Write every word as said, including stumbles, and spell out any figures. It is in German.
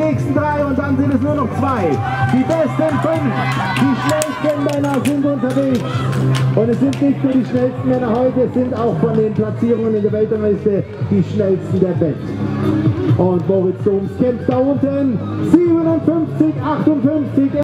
nächsten drei und dann sind es nur noch zwei. Die besten fünf, die schnellsten Männer sind unterwegs. Und es sind nicht nur die schnellsten Männer heute, es sind auch von den Platzierungen in der Weltrangliste die schnellsten der Welt. Und Moritz Doms kämpft da unten, siebenundfünfzig achtundfünfzig.